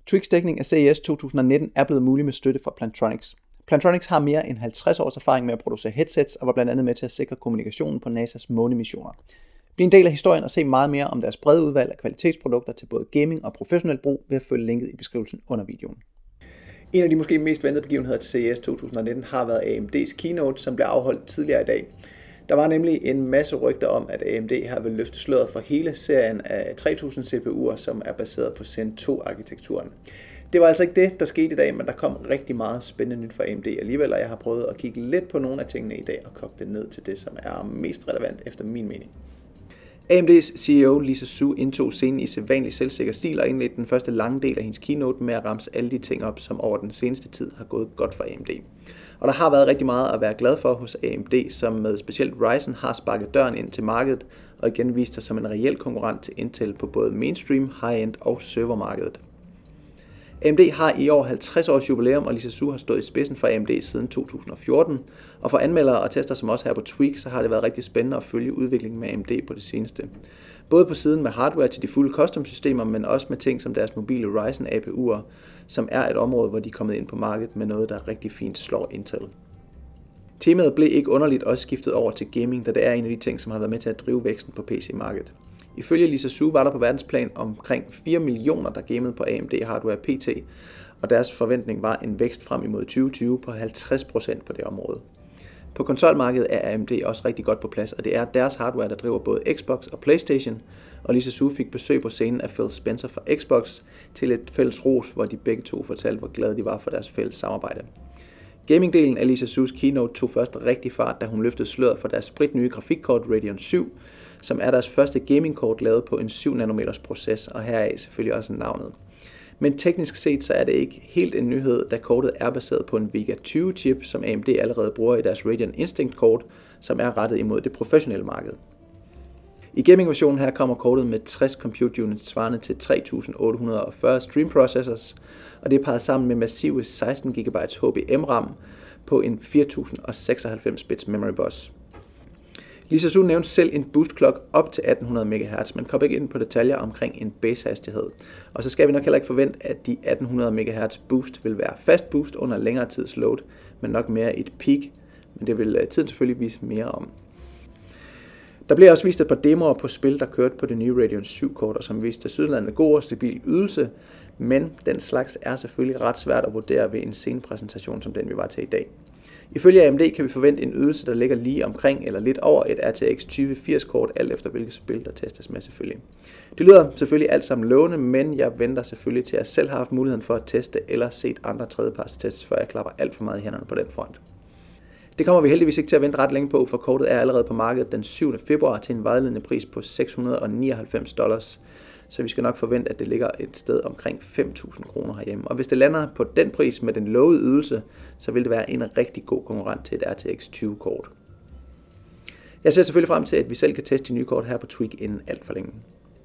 Twix dækning af CES 2019 er blevet mulig med støtte fra Plantronics. Plantronics har mere end 50 års erfaring med at producere headsets og var blandt andet med til at sikre kommunikationen på NASA's månemissioner. Bliv en del af historien og se meget mere om deres brede udvalg af kvalitetsprodukter til både gaming og professionel brug ved at følge linket i beskrivelsen under videoen. En af de måske mest ventede begivenheder til CES 2019 har været AMD's keynote, som blev afholdt tidligere i dag. Der var nemlig en masse rygter om, at AMD har vil løfte sløret for hele serien af 3000 CPU'er, som er baseret på Zen 2-arkitekturen. Det var altså ikke det, der skete i dag, men der kom rigtig meget spændende nyt fra AMD alligevel, og jeg har prøvet at kigge lidt på nogle af tingene i dag og koge det ned til det, som er mest relevant efter min mening. AMD's CEO Lisa Su indtog scenen i sædvanlig selvsikker stil og indledte den første lange del af hendes keynote med at ramse alle de ting op, som over den seneste tid har gået godt for AMD. Og der har været rigtig meget at være glad for hos AMD, som med specielt Ryzen har sparket døren ind til markedet og igen vist sig som en reel konkurrent til Intel på både mainstream, high-end og servermarkedet. AMD har i år 50 års jubilæum, og Lisa Su har stået i spidsen for AMD siden 2014. Og for anmeldere og tester som også her på Tweak, så har det været rigtig spændende at følge udviklingen med AMD på det seneste. Både på siden med hardware til de fulde custom-systemer, men også med ting som deres mobile Ryzen APU'er, som er et område, hvor de er kommet ind på markedet med noget, der rigtig fint slår Intel. Temaet blev ikke underligt også skiftet over til gaming, da det er en af de ting, som har været med til at drive væksten på PC-markedet. Ifølge Lisa Su var der på verdensplan omkring 4 millioner, der gamede på AMD-hardware PT, og deres forventning var en vækst frem imod 2020 på 50% på det område. På konsolmarkedet er AMD også rigtig godt på plads, og det er deres hardware, der driver både Xbox og PlayStation, og Lisa Su fik besøg på scenen af Phil Spencer fra Xbox til et fælles ros, hvor de begge to fortalte, hvor glade de var for deres fælles samarbejde. Gamingdelen af Lisa Su's keynote tog først rigtig fart, da hun løftede sløret for deres spritnye grafikkort Radeon 7, som er deres første gamingkort lavet på en 7 nanometers proces, og heraf selvfølgelig også navnet. Men teknisk set så er det ikke helt en nyhed, da kortet er baseret på en Vega 20 chip, som AMD allerede bruger i deres Radeon Instinct kort, som er rettet imod det professionelle marked. I gaming-versionen her kommer kortet med 60 compute units svarende til 3840 stream processors, og det er parret sammen med massive 16 GB HBM RAM på en 4096 bits memory bus. Lisa Su nævnte selv en boost clock op til 1800 MHz, men kom ikke ind på detaljer omkring en base hastighed. Og så skal vi nok heller ikke forvente, at de 1800 MHz boost vil være fast boost under længere tids load, men nok mere et peak, men det vil tiden selvfølgelig vise mere om. Der blev også vist et par demoer på spil, der kørte på det nye Radeon 7-kort, og som viste tilsyneladende god og stabil ydelse, men den slags er selvfølgelig ret svært at vurdere ved en scenepræsentation som den, vi var til i dag. Ifølge AMD kan vi forvente en ydelse, der ligger lige omkring eller lidt over et RTX 2080-kort, alt efter hvilket spil der testes med selvfølgelig. Det lyder selvfølgelig alt sammen lovende, men jeg venter selvfølgelig til, at jeg selv har haft muligheden for at teste eller set andre tredjepartstests, før jeg klapper alt for meget i hænderne på den front. Det kommer vi heldigvis ikke til at vente ret længe på, for kortet er allerede på markedet den 7. februar til en vejledende pris på $699, så vi skal nok forvente, at det ligger et sted omkring 5.000 kroner herhjemme. Og hvis det lander på den pris med den lovede ydelse, så vil det være en rigtig god konkurrent til et RTX 20-kort. Jeg ser selvfølgelig frem til, at vi selv kan teste de nye kort her på Tweak inden alt for længe.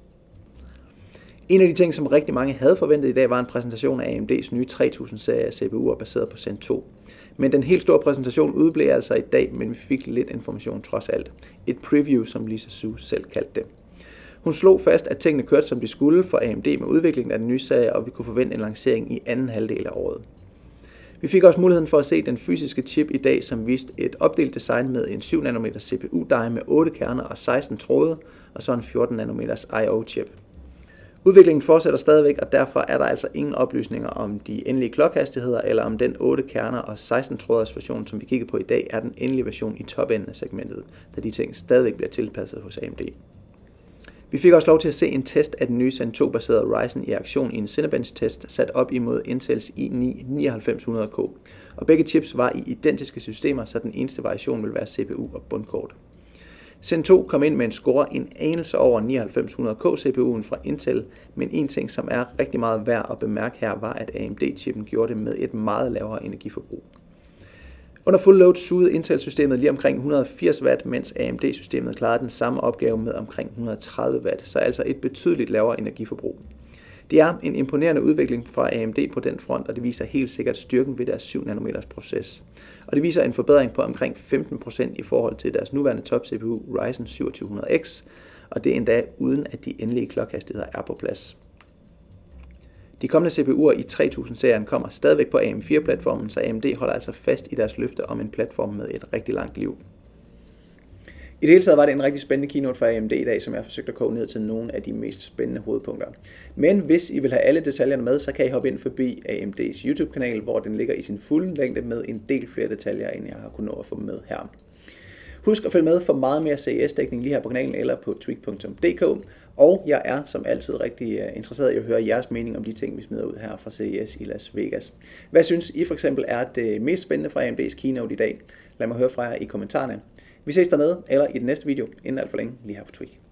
En af de ting, som rigtig mange havde forventet i dag, var en præsentation af AMD's nye 3000-serie af CPU'er baseret på Zen 2. Men den helt store præsentation udblev altså i dag, men vi fik lidt information trods alt. Et preview, som Lisa Su selv kaldte det. Hun slog fast, at tingene kørte som de skulle for AMD med udviklingen af den nye serie, og vi kunne forvente en lancering i anden halvdel af året. Vi fik også muligheden for at se den fysiske chip i dag, som viste et opdelt design med en 7 nanometer CPU-die med 8 kerner og 16 tråde, og så en 14 nanometers I/O-chip. Udviklingen fortsætter stadigvæk, og derfor er der altså ingen oplysninger om de endelige klokhastigheder, eller om den 8 kerner og 16 tråders version, som vi kigger på i dag, er den endelige version i topenden af segmentet, da de ting stadigvæk bliver tilpasset hos AMD. Vi fik også lov til at se en test af den nye Zen 2-baserede Ryzen i aktion i en Cinebench-test sat op imod Intels i9 9900K, og begge chips var i identiske systemer, så den eneste variation vil være CPU og bundkort. Zen 2 kom ind med en score en anelse over 9900K CPU'en fra Intel, men en ting, som er rigtig meget værd at bemærke her, var, at AMD-chippen gjorde det med et meget lavere energiforbrug. Under full load sugede Intel-systemet lige omkring 180 watt, mens AMD-systemet klarede den samme opgave med omkring 130 watt, så altså et betydeligt lavere energiforbrug. Det er en imponerende udvikling fra AMD på den front, og det viser helt sikkert styrken ved deres 7 nanometers proces. Og det viser en forbedring på omkring 15% i forhold til deres nuværende top CPU Ryzen 2700X, og det er endda uden at de endelige klokhastigheder er på plads. De kommende CPU'er i 3000-serien kommer stadigvæk på AM4-platformen, så AMD holder altså fast i deres løfte om en platform med et rigtig langt liv. I det hele taget var det en rigtig spændende keynote for AMD i dag, som jeg har forsøgt at koge ned til nogle af de mest spændende hovedpunkter. Men hvis I vil have alle detaljerne med, så kan I hoppe ind forbi AMD's YouTube-kanal, hvor den ligger i sin fulde længde med en del flere detaljer, end jeg har kunnet nå at få med her. Husk at følge med for meget mere CES-dækning lige her på kanalen eller på tweak.dk. Og jeg er som altid rigtig interesseret i at høre jeres mening om de ting, vi smider ud her fra CES i Las Vegas. Hvad synes I for eksempel er det mest spændende fra AMD's keynote i dag? Lad mig høre fra jer i kommentarerne. Vi ses dernede eller i den næste video, inden alt for længe, lige her på Tweak.